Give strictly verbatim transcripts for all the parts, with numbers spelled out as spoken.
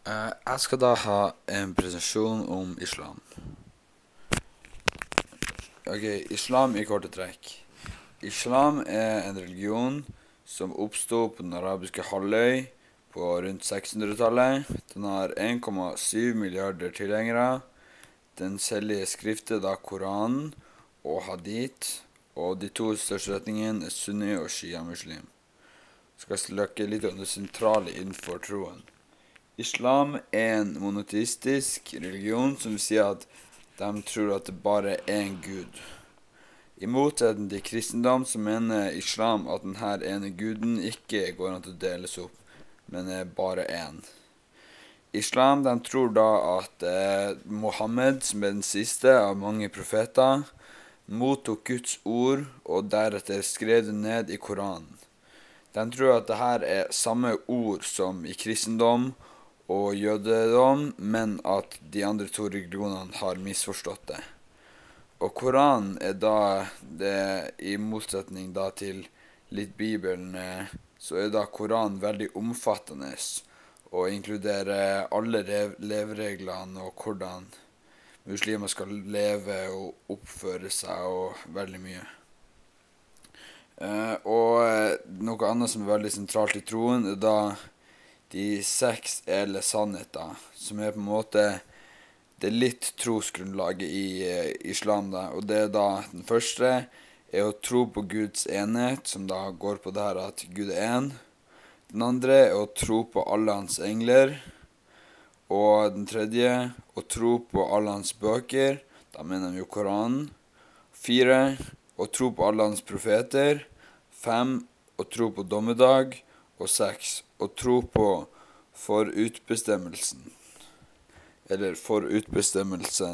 Eh, jeg skal da ha en presentasjon om islam. Ok, islam i korte trekk. Islam er en religion som oppstod på den arabiske halvøy på rundt seks hundre-tallet. Den har en komma syv milliarder tilhengere. Den hellige skriftet da Koranen og Hadith, og de to største retningene er sunni og shia-muslim. Jeg skal snakke litt om det sentrale innenfor troen. Islam er en monoteistisk religion, som vil si at de tror at det bare er en gud. I motsetning til kristendom så mener islam at denne ene guden ikke går an til å deles opp, men er bare en. Islam de tror da at eh, Mohammed, som er den siste av mange profeter, mottok Guds ord og deretter skrev det ned i Koranen. De tror at dette er samme ord som i kristendom og jødedom, men at de andre to religionene har misforstått det. Og Koranen er da, det, i motsetning da til litt Bibelen, eh, så er da Koranen veldig omfattende og inkluderer alle levereglene og hvordan muslimer skal leve og oppføre seg og veldig mye. Eh, og eh, noe annet som er veldig sentralt i troen er da de seks edle sannheter, som er på en måte det litt trosgrunnlaget i eh, islam da, og det er da den første er å tro på Guds enhet, som da går på det her at Gud er en. Den andre er å tro på alle hans engler, og den tredje å tro på alle hans bøker, da mener vi jo Koranen. Fire, å tro på alle hans profeter. Fem, å tro på dommedag. Og seks, å tro på forutbestemmelsen. Eller forutbestemmelse.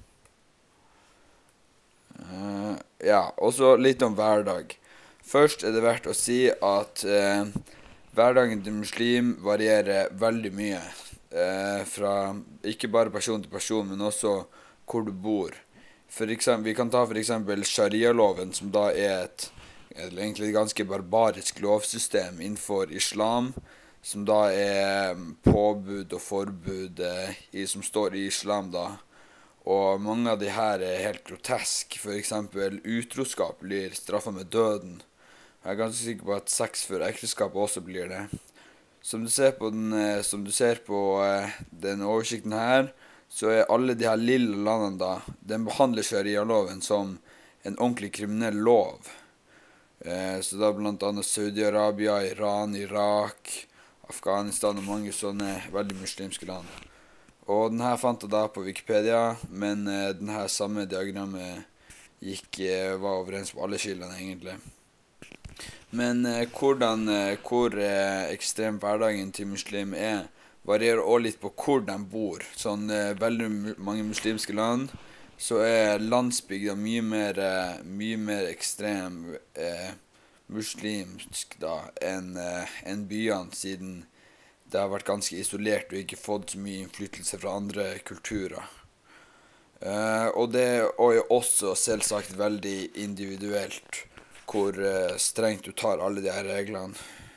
Uh, ja, og så litt om hverdag. Først er det verdt å si at uh, hverdagen til muslim varierer veldig mye. Uh, fra ikke bare person til person, men også hvor du bor. For eksempel, vi kan ta for eksempel sharia-loven, som da er et, et egentlig et ganske barbarisk lovsystem innenfor islam, som da er påbud og forbud eh, i, som står i islam da. Og mange av de her er helt grotesk. For eksempel utroskap blir straffet med døden. Jeg er ganske sikker på at sex før ekteskap også blir det. Som du ser på den, eh, som du ser på eh, den oversikten her, så er alle de her lille landene da, den behandler sharia-loven som en ordentlig kriminell lov. Eh, så da blant annet Saudi-Arabia, Iran, Irak, Afghanistan og mange sånne veldig muslimske land. Og denne fant jeg da på Wikipedia, men eh, denne samme diagrammet gikk, eh, var overens på alle kildene egentlig. Men eh, hvordan, eh, hvor eh, ekstrem hverdagen til muslim er, varierer også litt på hvor de bor. Sånn eh, veldig mange muslimske land, så er landsbygda mye mer, eh, mye mer ekstrem eh, muslimsk da, enn eh, en byene, siden det har vært ganske isolert og ikke fått så mye innflytelse fra andre kulturer. Eh, og det er også selvsagt veldig individuelt hvor eh, strengt du tar alle de her reglene.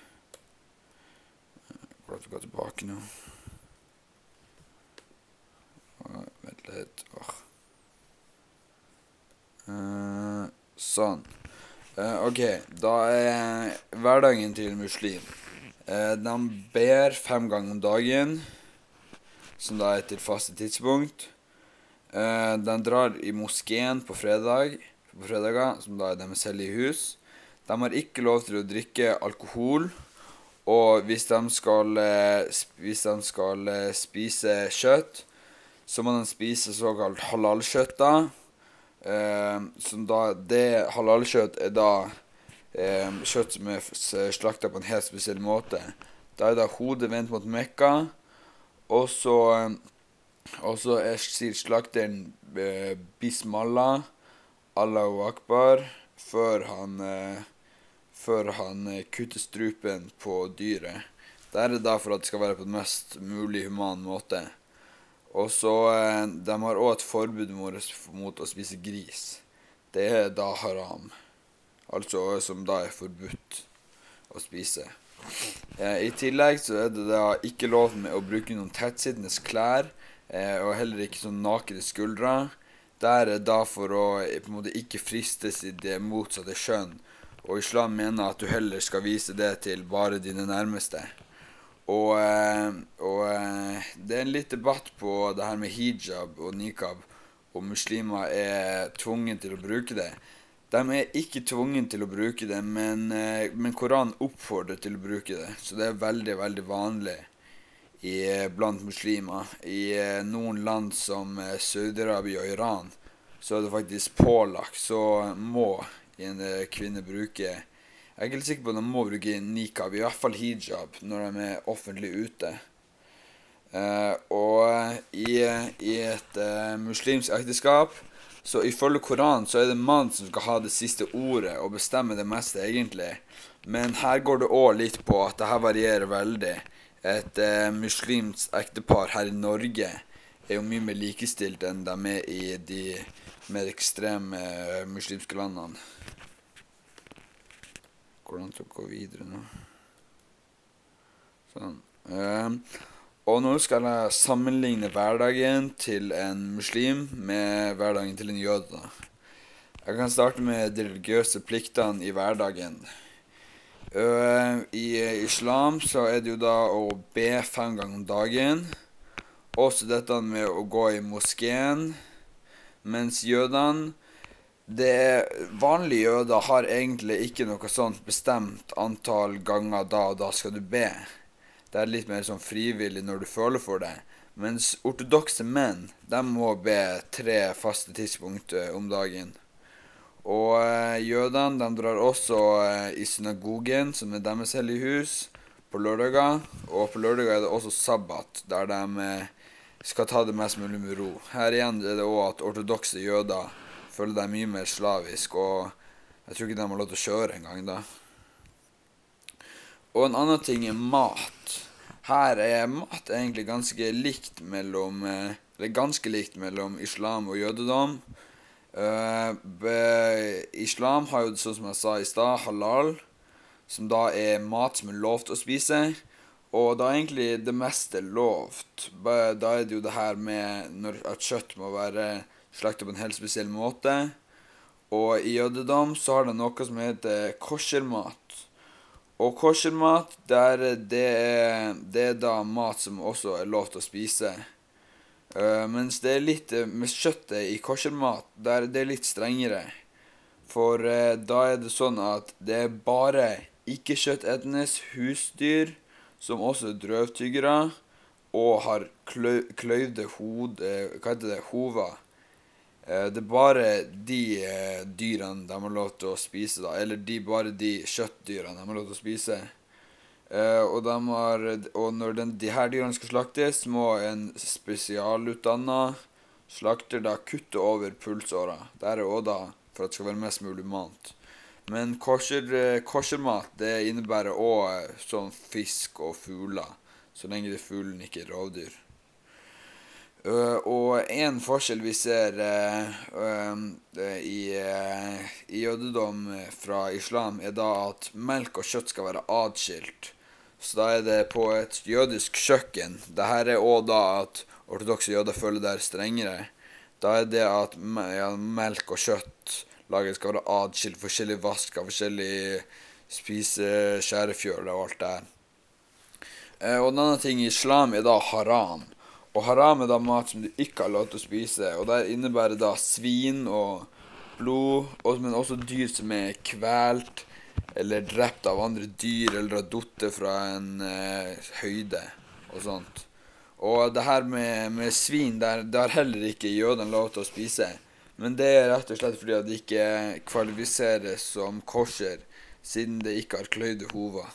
Hvordan skal vi gå tilbake nå? Åh, vent litt. Åh. Eh, sånn. Uh, ok, da er hverdagen til muslim. Uh, de ber fem ganger om dagen, som da er til faste tidspunkt. Uh, de drar i moskeen på fredag, på fredager, som da er deres hellige hus. De har ikke lov til å drikke alkohol, og hvis de skal, uh, hvis de skal uh, spise kjøtt, så må de spise såkalt halalkjøtt da. Uh, som da, det halalkjøtt er da uh, kjøtt som er slaktet på en helt spesiell måte. Da er da hodet vendt mot Mekka, og så, uh, og så er, sier slakteren uh, Bismillah, Allahu Akbar, før han, uh, før han uh, kutter strupen på dyret. Det er da for at det skal være på den mest mulig human måte. Og så, eh, de har også et forbud mot å spise gris. Det er da haram. Altså som da er forbudt å spise. Eh, I tillegg så er det da ikke lov med å bruke noen tettsittende klær, eh, og heller ikke sånn nakne skuldre. Der er da for å eh, på en måte ikke fristes i det motsatte kjønn. Og islam mener at du heller skal vise det til bare dine nærmeste. Og, eh, og eh, det er en litt debatt på det her med hijab og nikab, og muslimer er tvunget til å bruke det. De er ikke tvunget til å bruke det, men, eh, men Koranen oppfordrer til å bruke det. Så det er veldig, veldig vanlig i, blant muslimer. I eh, noen land som eh, Saudi-Arabia og Iran, så er det faktisk pålagt. Så må en eh, kvinne bruke Jeg er ikke helt sikker på at de må bruke nikab, i hvert fall hijab, når de er offentlig ute. Eh, og i, i et eh, muslimsk ekteskap, så ifølge Koranen så er det mannen som skal ha det siste ordet og bestemme det meste egentlig. Men her går det også litt på at det her varierer veldig. Et eh, muslimsk ektepar her i Norge er jo mye mer likestilt enn de er i de mer ekstreme eh, muslimske landene. Hvordan skal vi gå videre nå? Sånn. Um, og nå skal jeg sammenligne hverdagen til en muslim med hverdagen til en jøde. Jeg kan starte med de religiøse pliktene i hverdagen. Uh, I islam så er det jo da å be fem ganger om dagen. Også dette med å gå i moskeen. Mens jødene Det vanlige jøder har egentlig ikke noe sånt bestemt antall ganger da og da skal du be. Det er litt mer sånn frivillig når du føler for det. Mens ortodokse menn, de må be tre faste tidspunkt om dagen. Og eh, jødene, de drar også eh, i synagogen, som er deres hellige hus, på lørdager. Og på lørdager er det også sabbat, der de eh, skal ta det mest mulig med ro. Her igjen er det også at ortodokse jøder føler deg mye mer slavisk, og jeg tror ikke de har lov til å kjøre en gang da. Og en annen ting er mat. Her er mat egentlig ganske likt mellom, eller ganske likt mellom islam og jødedom. Uh, be, islam har jo, sånn som jeg sa i stad, halal, som da er mat som er lov til å spise, og da er egentlig det meste lovt. Da er det jo det her med når, at kjøtt må være slaktet på en helt spesiell måte. Og i jødedom så har det noe som heter koshermat. Og koshermat, der det, er, det er da mat som også er lov til å spise. Uh, mens det er litt med kjøttet i koshermat, der det er litt strengere. For uh, da er det sånn at det er bare ikke-kjøttetendes husdyr, som også er drøvtyggere, og har klø, kløyvde hod, uh, hva heter det, hova. Det er bare de eh, dyrene de har lov til å spise da, eller de, bare de kjøttdyrene de har lov til å spise. Eh, og, de har, og når den, de her dyrene skal slaktes, må en spesialutdannet slakter da kutte over pulsåra. Der er også da for at det skal være mest mulig humant. Men kosher, koshermat, det innebærer også sånn fisk og fugler, så lenge det fuglen ikke er rovdyr. Uh, og en forskjell vi ser uh, uh, i, uh, i jødedom fra islam er da at melk og kjøtt skal være adskilt. Så da er det på et jødisk kjøkken. Dette er også da at ortodokse jøder føler det er strengere. Da er det at ja, melk og kjøtt laget skal være adskilt, forskjellige vasker, forskjellige spise, skjærefjøl og alt det her. Uh, og en annen ting i islam er da haram. Og haram er da mat som du ikke har lov til å spise, og det innebærer da svin og blod, men også dyr som er kvelt, eller drept av andre dyr, eller har dottet fra en eh, høyde, og sånt. Og det her med, med svin, det har heller ikke jødene lov til å spise, men det er rett og slett fordi at det ikke kvalifiseres som kosher, siden det ikke har kløyde hover.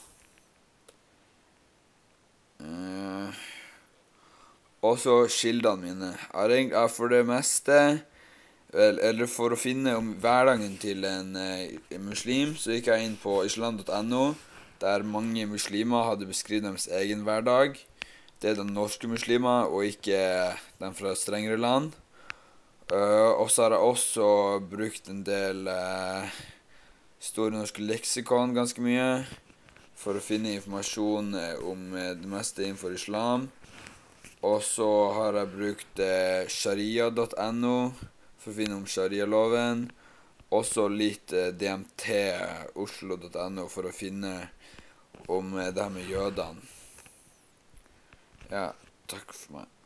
Uh. Også kildene mine. Jeg har for det meste, eller for å finne om hverdagen til en, en muslim, så gikk jeg inn på islam punktum no, der mange muslimer hadde beskrevet deres egen hverdag. Det er de norske muslimer, og ikke de fra strengere land. Uh, og så har jeg også brukt en del uh, Store norske leksikon ganske mye, for å finne informasjon eh, om eh, det meste innenfor islam. Og så har jeg brukt eh, sharia punktum no for å finne om sharia-loven. Også litt eh, D M T oslo punktum no for å finne om eh, det her med jødene. Ja, takk for meg.